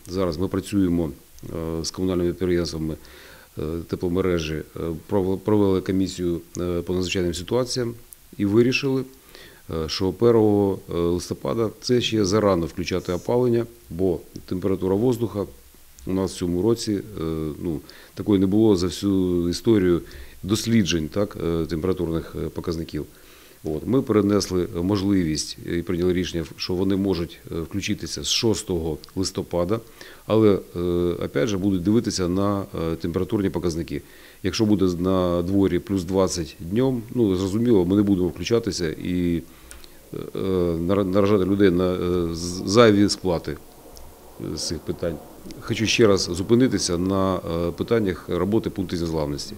Зараз ми працюємо з комунальними підприємствами тепломережі, провели комісію по надзвичайним ситуаціям і вирішили, що 1 листопада це ще зарано включати опалення, бо температура воздуха у нас в цьому році такої не було за всю історію досліджень температурних показників. Ми перенесли можливість і прийняли рішення, що вони можуть включитися з 6 листопада, але, опять же, будуть дивитися на температурні показники. Якщо буде на дворі плюс 20 днем, зрозуміло, ми не будемо включатися і наражати людей на зайві сплати з цих питань. Хочу ще раз зупинитися на питаннях роботи пунктів незламності.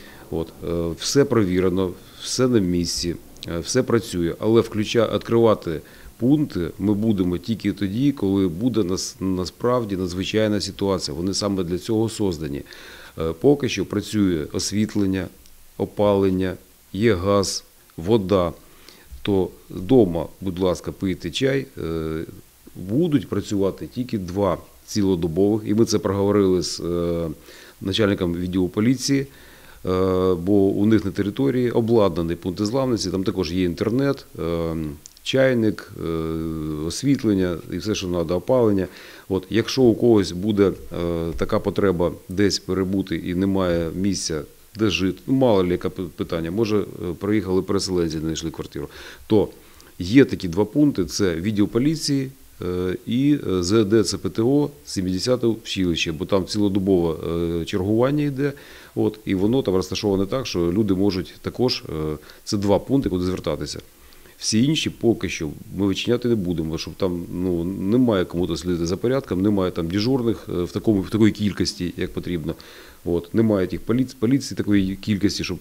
Все провірено, все на місці. Все працює, але відкривати пункти ми будемо тільки тоді, коли буде насправді надзвичайна ситуація. Вони саме для цього создані. Поки що працює освітлення, опалення, є газ, вода. То вдома, будь ласка, пийте чай, будуть працювати тільки 2 цілодобових. І ми це проговорили з начальником відділу поліції. Бо у них на території обладнаний пункт незламності, там також є інтернет, чайник, освітлення і все, що треба, опалення. Якщо у когось буде така потреба десь перебути і немає місця, де жити, мало ли яке питання, може приїхали переселенці, не знайшли квартиру, то є такі 2 пункти, це відділ поліції і ЗД ЦПТО 70-те училище, бо там цілодобове чергування йде, і воно там розташоване так, що люди можуть також, це 2 пункти, куди звертатися. Всі інші поки що ми відчиняти не будемо, щоб там немає кому-то слідити за порядком, немає там дежурних в такій кількості, як потрібно. Немає тих поліції такої кількості, щоб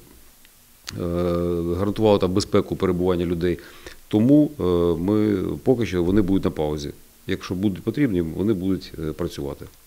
гарантували там безпеку перебування людей. Тому поки що вони будуть на паузі. Якщо будуть потрібні, вони будуть працювати.